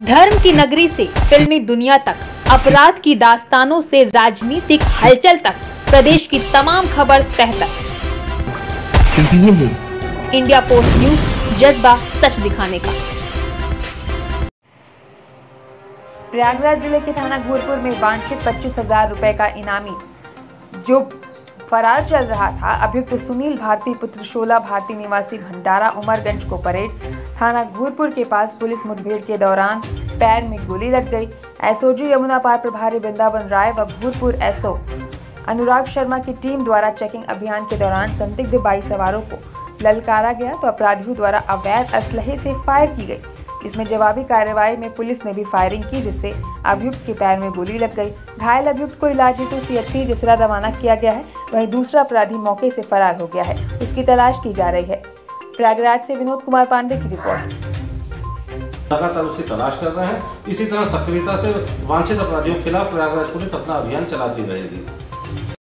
धर्म की नगरी से फिल्मी दुनिया तक, अपराध की दास्तानों से राजनीतिक हलचल तक, प्रदेश की तमाम खबर तह तक, क्योंकि ये है इंडिया पोस्ट न्यूज, जज्बा सच दिखाने का। प्रयागराज जिले के थाना घोरपुर में वांछित 25,000 रुपए का इनामी जो फरार चल रहा था, अभियुक्त सुनील भारती पुत्र शोला भारती निवासी भंडारा उमरगंज को परेड थाना घोरपुर के पास पुलिस मुठभेड़ के दौरान पैर में गोली लग गई। एसओजी यमुना पार प्रभारी वृंदावन राय व भूतपूर्व एसओ अनुराग शर्मा की टीम द्वारा चेकिंग अभियान के दौरान संदिग्ध बाइक सवारों को ललकारा गया तो अपराधियों द्वारा अवैध असलहे से फायर की गई। इसमें जवाबी कार्रवाई में पुलिस ने भी फायरिंग की, जिससे अभियुक्त के पैर में गोली लग गई। घायल अभियुक्त को इलाज हेतु सीएचसी रिसरा रवाना किया गया है। वहीं दूसरा अपराधी मौके से फरार हो गया है, उसकी तलाश की जा रही है। प्रयागराज से विनोद कुमार पांडे की रिपोर्ट। लगातार उसकी तलाश कर रहे हैं। इसी तरह सक्रियता से वांछित अपराधियों के खिलाफ प्रयागराज पुलिस अपना अभियान चलाती रहेगी।